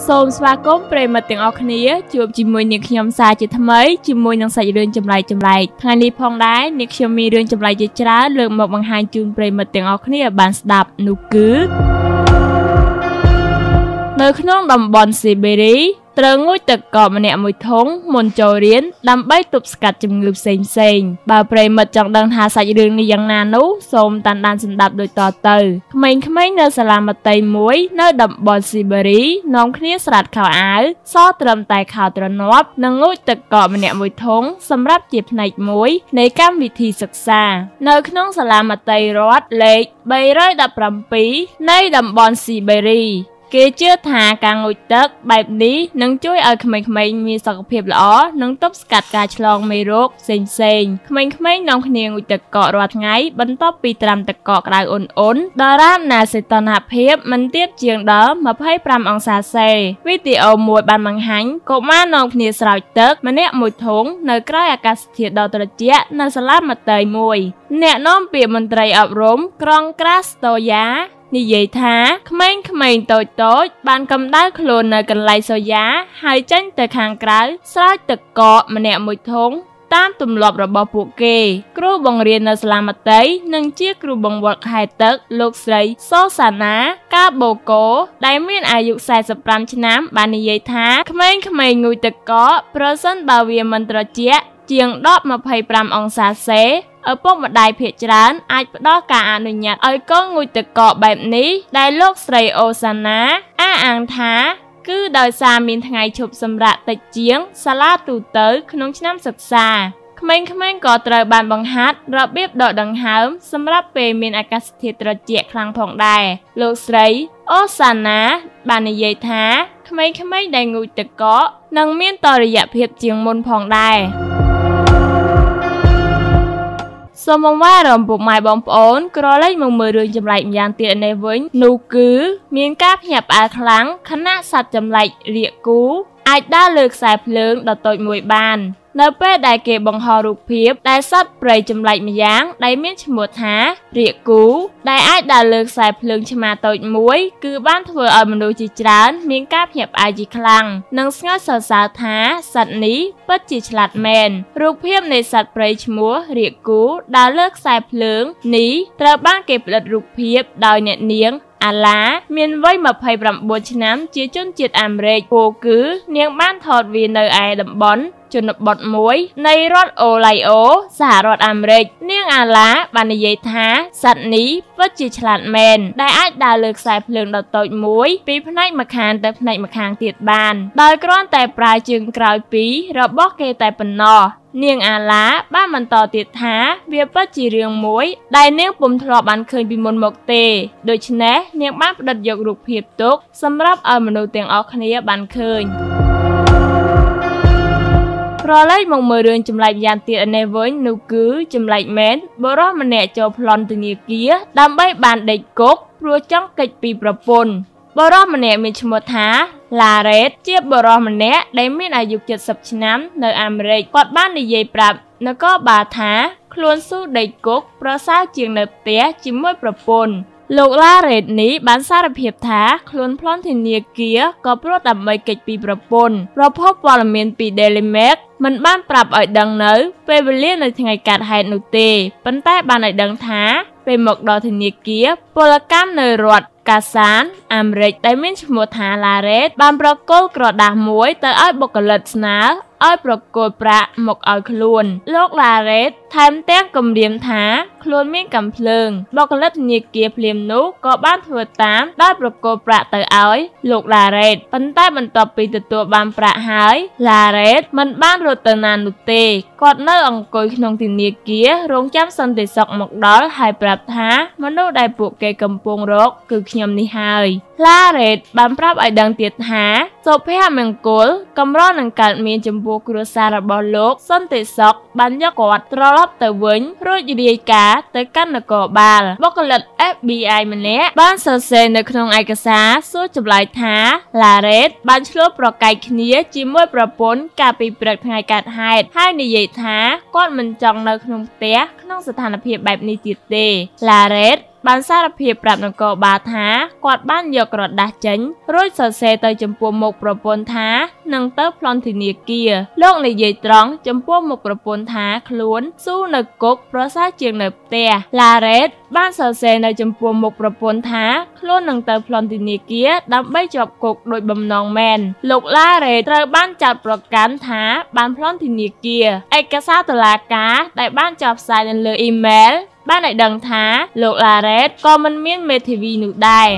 សូមស្វាគមន៍ប្រិយមិត្តទាំងអស់គ្នាជួបជាមួយនាងខ្ញុំសាជាថ្មីជាមួយនឹងសាច់រឿងចម្លែកថ្ងៃនេះផងដែរនាងខ្ញុំមានរឿងចម្លែកជាច្រើនលើកមកបង្ហាញជូនប្រិយមិត្តទាំងអស់គ្នាបានស្ដាប់នោះគឺនៅក្នុងតំបន់ស៊ីបេរីត្រូវងូតទឹកកកម្នាក់មួយធុងមុនចូលរៀនដើម្បីទប់ស្កាត់ជំងឺផ្សេងបើប្រិយមិត្តចង់ដឹងថាសាច់រឿងនេះយ៉ាងណានោះសូមតាមដានស្ដាប់ដូចតទៅក្មេងៗនៅសាលាមត្តេយ្យមួយនៅតំបន់ស៊ីបេរីនាំគ្នាស្រាតខោអាវសត្រឹមតែខោទ្រនាប់និងងូតទឹកកកម្នាក់មួយធុងសម្រាប់ជាផ្នែកមួយនៃកម្មវិធីសិក្សានៅក្នុងសាលាមត្តេយ្យរដ្ឋលេខ317នៃតំបន់ស៊ីបេរីគេជឿថាការងូតទឹកបែបនេះនឹងជួយឲ្យក្មេងៗមានសុខភាពល្អនិងទប់ស្កាត់ការឆ្លងមេរោគផ្សេងៗក្មេងៗនាំគ្នាងូតទឹកកករាល់ថ្ងៃបន្ទាប់ពីត្រាំទឹកកកក្តៅអ៊ុនៗដរាបណាសីតុណ្ហភាពមិនទាបជាងដល់25អង្សាសេវីដេអូមួយបានបង្ហាញកុមារនាំគ្នាស្រោចទឹកម្នាក់មួយធុងនៅក្រៅអាកាសធាតុដ៏ត្រជាក់នៅសាលាមត្តេយ្យមួយអ្នកនាំពាក្យមន្ត្រីអប់រំក្រុងក្រាស្តូយ៉ានិយាយថាក្មេងៗតូចបានកម្ដៅខ្លួននៅកន្លែងសូយ៉ាហើយចេញទៅខាងក្រៅស្រោចទឹកកកម្នាក់មួយធុងតាមទម្លាប់របស់ពួកគេគ្រូបង្រៀននៅសាលាមត្តេយ្យនិងជាគ្រូបង្វឹកខែទឹកលោកស្រីសូសាណាកាបូកូដែលមានអាយុ45ឆ្នាំបាននិយាយថាក្មេងៗងូតទឹកកកប្រសិនបើវាមិនត្រជាក់ជាង10-25អង្សាសេឪពុកម្ដាយភាគច្រើនអាចផ្ដល់ការអនុញ្ញាតឲ្យកូនងូតទឹកកកបែបនេះដែលលោកស្រីអូសាណាអះអាងថាគឺដោយសារមានថ្ងៃឈប់សម្រាកតិចជាងសាលាទូទៅក្នុងឆ្នាំសិក្សាក្មេងៗក៏ត្រូវបានបង្ហាត់របៀបដកដង្ហើមសម្រាប់ពេលមានអាកាសធាតុត្រជាក់ខ្លាំងផងដែរលោកស្រីអូសាណាបាននិយាយថាក្មេងៗដែលងូតទឹកកកនឹងមានតុល្យភាពជាងមុនផងដែរសូមអង្វរំពុកម៉ែបងប្អូនក្រឡេកមកមើលរឿងចម្លែកម្យ៉ាងទៀតនេះវិញនោះគឺមានការភ្ញាក់ផ្អើលខ្លាំងខណៈសត្វចម្លែករាកគូអាចដើរលើខ្សែភ្លើងដ៏តូចមួយបាននៅពេលដែលគេបង្ហោះរូបភាពដែលសត្វព្រៃចម្លែកម្យ៉ាងដែលមានឈ្មោះថារាកគូដែលអាចដើរលើខ្សែភ្លើងឆ្មាតូចមួយគឺបានធ្វើឲ្យមនុស្សជាច្រើនមានការភ្ញាក់ផ្អើលជាខ្លាំងនិងស្ងើចសរសើរថាសត្វនេះពិតជាឆ្លាតមែនរូបភាពនៃសត្វព្រៃឈ្មោះរាកគូដើរលើខ្សែភ្លើងនេះត្រូវបានគេផលិតរូបភាពដោយអ្នកនាងអាឡាមានវ័យ29ឆ្នាំជាជនជាតិអាមេរិកពោលគឺនាងបានថតវានៅឯតំបន់ជនបទមួយនៃរដ្ឋអូឡៃអូសហរដ្ឋអាមេរិកនាងអាឡាបាននិយាយថាសត្វនេះពិតជាឆ្លាតមែនដែលអាចដើរលើខ្សែភ្លើងដ៏តូចមួយពីផ្នែកម្ខាងទៅផ្នែកម្ខាងទៀតបានដោយគ្រាន់តែប្រើជើងក្រោយពីររបស់គេតែប៉ុណ្ណោះនាងអាឡាបានបន្តទៀតថាវាពិតជារឿងមួយដែលនាងពុំធ្លាប់បានឃើញពីមុនមកទេដូច្នេះនាងបានផ្ដិតយករូបភាពទុកសម្រាប់ឲ្យមនុស្សទាំងអស់គ្នាបានឃើញក្រឡេកមកមើលរឿងចម្លែកម្យ៉ាងទៀតនេះវិញនោះគឺចម្លែកមែនបុរសម្នាក់ចូលប្លន់ធនាគារដើម្បីបានដេកគុកព្រោះចង់គេចពីប្រពន្ធបុរសម្នាក់មានឈ្មោះថាឡារ៉េតជាបុរសម្នាក់ដែលមានអាយុ70ឆ្នាំនៅអាមេរិកគាត់បាននិយាយប្រាប់នគរបាលថាខ្លួនស៊ូដេកគុកប្រសើរជាងនៅផ្ទះជាមួយប្រពន្ធលោកឡារ៉េតនេះបានសារភាពថាខ្លួនប្លន់ធនាគារក៏ព្រោះដើម្បីគេចពីប្រពន្ធប្រភពព័ត៌មានពី Daily Mail មិនបានប្រាប់ឲ្យដឹងនៅពេលវេលានៅថ្ងៃកើតហេតុនោះទេប៉ុន្តែបានឲ្យដឹងថាពេលមកដល់ធនាគារពលកម្មនៅរដ្ឋកាសានអាមេរិកដែលមានឈ្មោះថាឡារ៉េតបានប្រគល់ក្រដាសមួយទៅឲ្យបុគ្គលិកស្នើឲ្យប្រគល់ប្រាក់មកឲ្យខ្លួនលោកឡារ៉េតថែមទាំងគំរាមថាខ្លួនមានកាំភ្លើងបុគ្គលិកធនាគារភ្លាមនោះក៏បានធ្វើតាមដោយប្រគល់ប្រាក់ទៅឲ្យលោកឡារ៉េតប៉ុន្តែបន្ទាប់ពីទទួលបានប្រាក់ហើយឡារ៉េតមិនបានរត់ទៅណានោះទេគាត់នៅអង្គុយក្នុងធនាគាររងចាំសន្តិសុខមកដល់ហើយប្រាប់ថាមនុស្សដែលពួកគេកំពុងរកគឺខ្ញុំនេះហើយឡារ៉េតបានប្រាប់ឲ្យដឹងទៀតថាសុភមង្គលកម្រនឹងកើតមានចំពោះគ្រួសាររបស់លោកសន្តិសុខបានយកគាត់ត្រឡប់ទៅវិញរួចរាយការណ៍ទៅកាន់នគរបាលបុគ្គលិក FBI ម្នាក់បានសរសេរនៅក្នុងឯកសារសួរចម្លើយថាឡារ៉េតបានឆ្លោះប្រកែកគ្នាជាមួយប្រពន្ធកាលពីព្រឹកថ្ងៃកើតហេតុហើយនិយាយថាគាត់មិនចង់នៅក្នុងផ្ទះក្នុងស្ថានភាពបែបនេះទៀតទេឡារ៉េតបានសារភាពប្រាប់នគរបាលថាគាត់បានយកក្រដាស់ចេញរួចសរសេរទៅចំពោះមុខប្រពន្ធថានឹងទៅប្លន់ធនាគារលោកនិយាយត្រង់ចំពោះមុខប្រពន្ធថាខ្លួនស៊ូនៅគុកប្រសើរជាងនៅផ្ទះឡារ៉េតបានសរសេរនៅចំពោះមុខប្រពន្ធថាខ្លួននឹងទៅប្លន់ធនាគារដើម្បីជាប់គុកដោយបំណងមែនលោកឡារ៉េតត្រូវបានចោទប្រកាន់ថាបានប្លន់ធនាគារឯកសារតុលាការដែលបានចុះផ្សាយនៅលើអ៊ីមែលបានឲ្យដឹងថាលោកឡារ៉េតក៏មិនមានមេធាវីនោះដែរ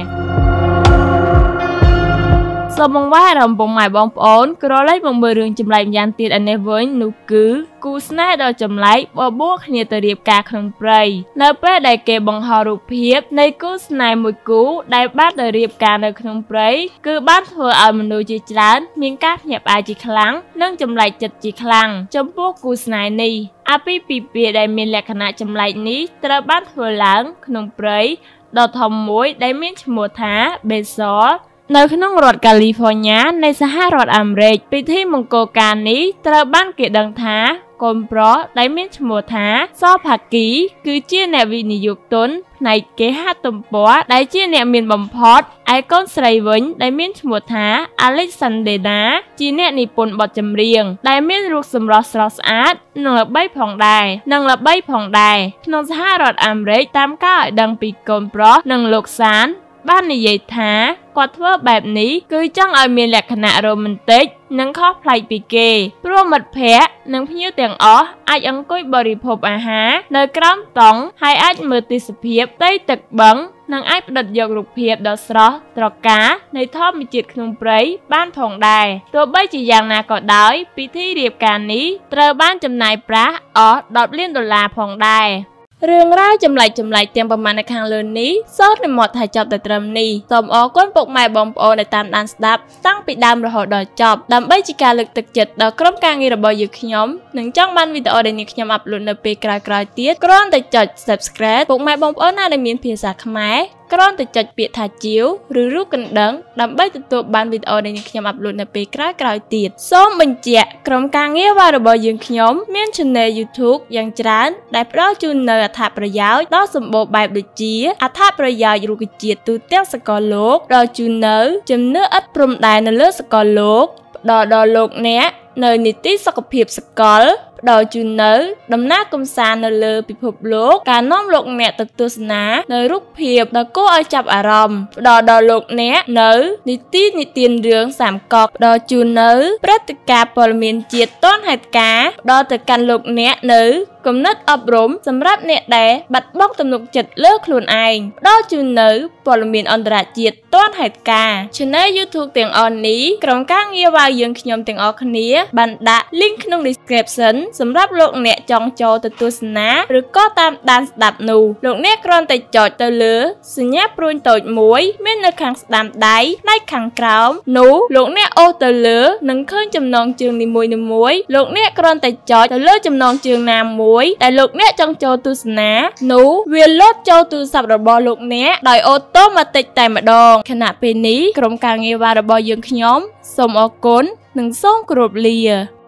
សូមបង្វែរអារម្មណ៍ពុកម៉ែបងប្អូនក្រឡេកមកមើលរឿងចម្លែកម្យ៉ាងទៀតឯនេះវិញនោះគឺគូស្នេហ៍ដ៏ចម្លែកបបួលគ្នាទៅរៀបការក្នុងព្រៃនៅពេលដែលគេបង្ហោះរូបភាពនៃគូស្នេហ៍មួយគូដែលបានទៅរៀបការនៅក្នុងព្រៃគឺបានធ្វើឲ្យមនុស្សជាច្រើនមានការភ្ញាក់ផ្អើលជាខ្លាំងនិងចម្លែកចិត្តជាខ្លាំងចំពោះគូស្នេហ៍នេះអាពាហ៍ពិពាហ៍ដែលមានលក្ខណៈចម្លែកនេះត្រូវបានធ្វើឡើងក្នុងព្រៃដ៏ធំមួយដែលមានឈ្មោះថាបេសលនៅក្នុងរដ្ឋកាលីហ្វ័រញ៉ានៃសហរដ្ឋអាមេរិកពិធីមង្គលការនេះត្រូវបានគេដឹងថាកូនប្រុសដែលមានឈ្មោះថាសផាគីគឺជាអ្នកវិនិយោគទុនផ្នែកគេហទំព័រដែលជាអ្នកមានបំផុតឯកូនស្រីវិញដែលមានឈ្មោះថាអាឡិចសាន់ដេណាជាអ្នកនិពន្ធបទចម្រៀងដែលមានរូបសម្រស់ស្រស់ស្អាតនិងល្បីផងដែរក្នុងសហរដ្ឋអាមេរិកតាមការឲ្យដឹងពីកូនប្រុសនិងលោកសានបាននិយាយថាគាត់ធ្វើបែបនេះគឺចង់ឲ្យមានលក្ខណៈរ៉ូមែនទិកនិងខុសប្លែកពីគេព្រោះមិត្តភ័ក្តិនិងភ្ញៀវទាំងអស់អាចអង្គុយបរិភោគអាហារនៅក្រោមតុងហើយអាចមើលទេសភាពផ្ទៃទឹកបឹងនិងអាចផ្ដិតយករូបភាពដ៏ស្រស់ត្រកាលនៃធម្មជាតិក្នុងព្រៃបានផងដែរទោះបីជាយ៉ាងណាក៏ដោយពិធីរៀបការនេះត្រូវបានចំណាយប្រាក់អស់$10 លានផងដែររឿងរ៉ាវចម្លែកទាំងប្រមាណនៅខាងលើនេះសូមនិមន្តថាចប់តែត្រឹមនេះសូមអរគុណពុកម៉ែបងប្អូនដែលតាមដានស្ដាប់តាំងពីដើមរហូតដល់ចប់ដើម្បីជាការលើកទឹកចិត្តដល់ក្រុមការងាររបស់យើងខ្ញុំនិងចង់បានវីដេអូដែលខ្ញុំអាប់ឡូតនៅពេលក្រោយៗទៀតគ្រាន់តែចុច Subscribe ពុកម៉ែបងប្អូនណាដែលមានភាសាខ្មែរគ្រាន់តែចុចពាក្យថាជាវឬរូបកណ្ដឹងដើម្បីទទួលបានវីដេអូដែលខ្ញុំអាប់ឡូតនៅពេលក្រោយៗទៀតសូមបញ្ជាក់ក្រុមការងាររបស់យើងខ្ញុំមាន Channel YouTube យ៉ាងច្រើនដែលផ្ដល់ជូននូវអត្ថប្រយោជន៍ដ៏សម្បូរបែបដូចជាអត្ថប្រយោជន៍រុក្ខជាតិទូទាំងសកលលោកផ្ដល់ជូននូវជំនឿឥតព្រំដែននៅលើសកលលោកផ្ដល់ដល់លោកអ្នកនៅនីតិសុខភាពសកលផ្ដល់ជូននៅដំណើរកម្សាន្តនៅលើពិភពលោកការនាំលោកអ្នកទៅទស្សនានៅរូបភាពដ៏គួរឲ្យចាប់អារម្មណ៍ផ្ដល់ដល់លោកអ្នកនៅនីតិនិទានរឿង3កកផ្ដល់ជូននៅព្រឹត្តិការណ៍ព័ត៌មានជាតិទាន់ហេតុការណ៍ផ្ដល់ទៅកាន់លោកអ្នកនៅគំនិតអប់រំសម្រាប់អ្នកដែលបាត់បង់ទំនុកចិត្តលើខ្លួនឯងផ្ដល់ជូននៅព័ត៌មានអន្តរជាតិទាន់ហេតុការណ៍ Channel YouTube ទាំងអស់នេះក្រុមការងារយើងខ្ញុំទាំងអស់គ្នាបានដាក់ link ក្នុង description សម្រាប់លោកអ្នកចង់ចូលទៅទស្សនាឬក៏តាមដានស្ដាប់នោះលោកអ្នកគ្រាន់តែចុចទៅលើសញ្ញាព្រួញតូចមួយមាននៅខាងស្ដាំដៃផ្នែកខាងក្រោមនោះលោកអ្នកអូសទៅលើនឹងឃើញចំណងជើងនីមួយៗលោកអ្នកគ្រាន់តែចុចទៅលើចំណងជើងណាមួយដែលលោកអ្នកចង់ចូលទស្សនានោះវាលោតចូលទូរស័ព្ទរបស់លោកអ្នកដោយអូតូម៉ាទិកតែម្ដងខណៈពេលនេះក្រុមការងាររបស់យើងខ្ញុំសូមអរគុណនិងសូមគោរពលា